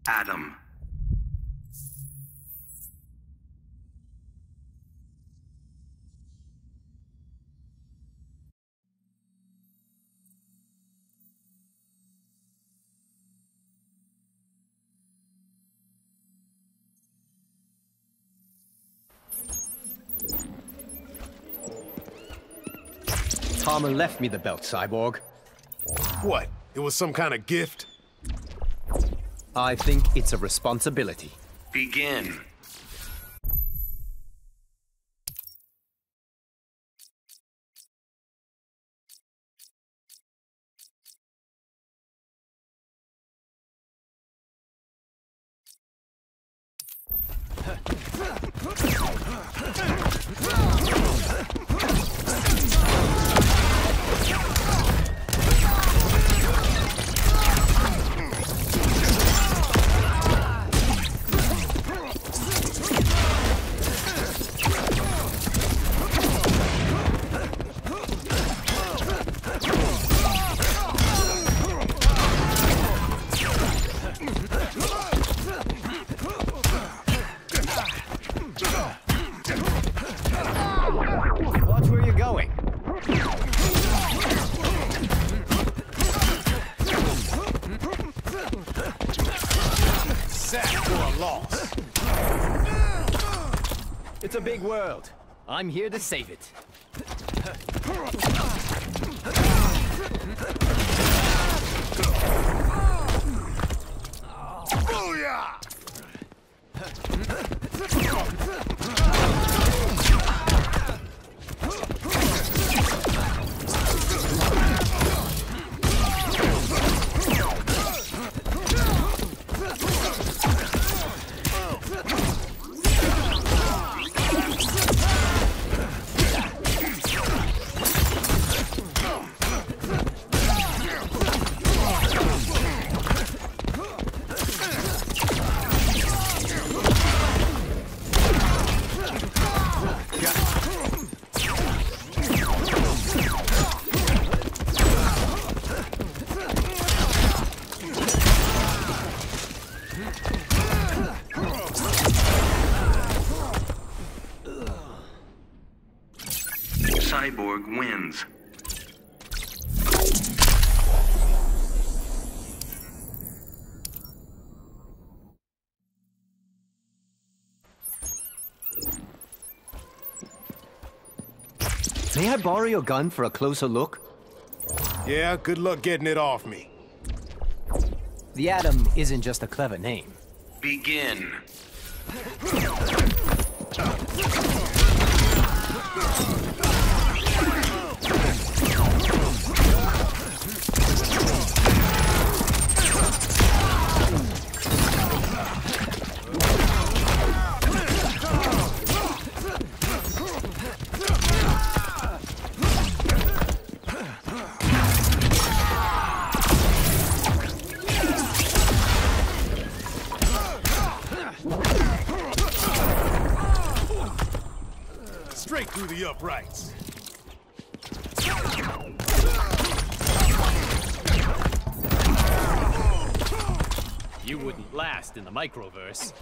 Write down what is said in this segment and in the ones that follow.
Adam. Palmer left me the belt, Cyborg. What? It was some kind of gift? I think it's a responsibility. Begin. Watch where you're going. Sack for a loss. It's a big world. I'm here to save it. Booyah! Cyborg wins. May I borrow your gun for a closer look? Yeah, good luck getting it off me. The Atom isn't just a clever name. Begin. Straight through the uprights. You wouldn't last in the microverse.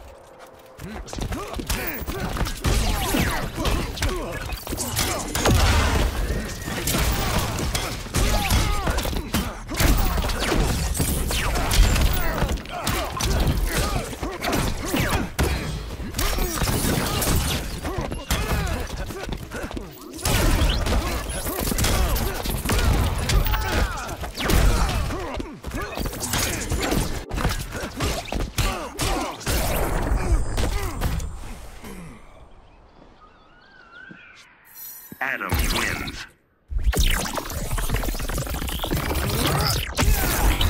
Adam wins.